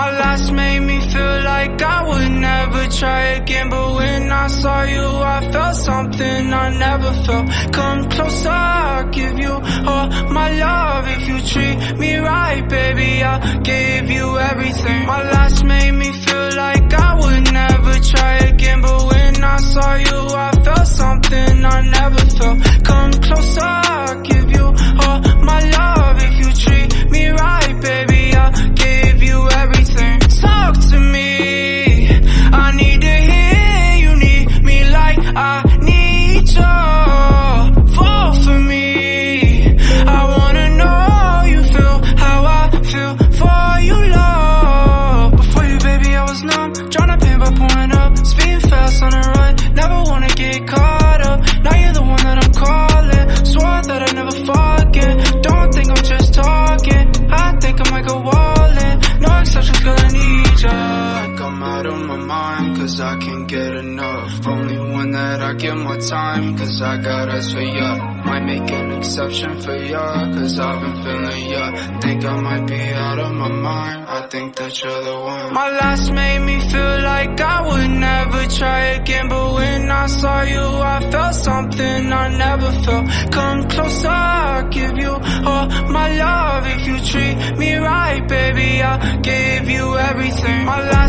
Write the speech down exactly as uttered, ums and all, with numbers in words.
My last made me feel like I would never try again, but when I saw you I felt something I never felt. Come closer, I'll give you all my love. If you treat me right, baby, I'll give you everything. My last made me feel like I would never try again, but when I saw you I felt something I never felt. Come closer, I'll give you all my love. If you treat me right, baby, I'll give you everything. Talk to me, I need to hear you need me like I need you. Fall for me, I wanna know you feel how I feel for you, love. Before you, baby, I was numb, tryna pain by pouring up, speeding fast on the run, never wanna get caught up. Now you're the one that I'm calling, swore that I'd never forget. Don't think I'm just talking, I think I might go all in. No exceptions, girl, I need ya. Like I'm out of my mind, cause I can't get enough. Only one that I give my time, cause I got eyes for ya. Might make an exception for ya, cause I've been feeling ya. Think I might be out of my mind, I think that you're the one. My last made me feel like I would never try again, but when I saw you I felt something I never felt. Come closer, I'll give you all my love. If you treat me right, baby, I'll give you everything. My last